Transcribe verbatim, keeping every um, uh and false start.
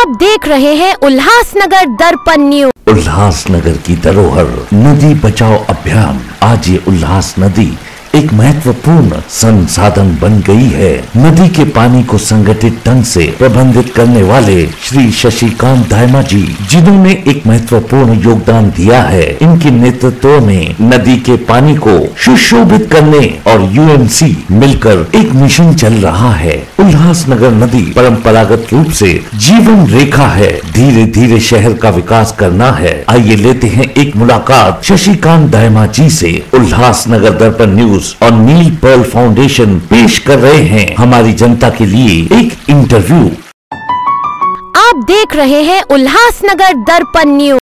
आप देख रहे हैं उल्लासनगर दर्पण न्यूज। उल्लासनगर की धरोहर नदी बचाओ अभियान। आज ये उल्लास नदी एक महत्वपूर्ण संसाधन बन गई है। नदी के पानी को संगठित ढंग से प्रबंधित करने वाले श्री शशिकांत दायमा जी, जिन्होंने एक महत्वपूर्ण योगदान दिया है, इनके नेतृत्व में नदी के पानी को सुशोभित करने और यूएमसी मिलकर एक मिशन चल रहा है। उल्लासनगर नदी परंपरागत रूप से जीवन रेखा है। धीरे धीरे शहर का विकास करना है। आइए लेते हैं एक मुलाकात शशिकांत दायमा जी से। उल्लासनगर दर्पण न्यूज और नील पर्ल फाउंडेशन पेश कर रहे हैं हमारी जनता के लिए एक इंटरव्यू। आप देख रहे हैं उल्लासनगर दर्पण न्यूज।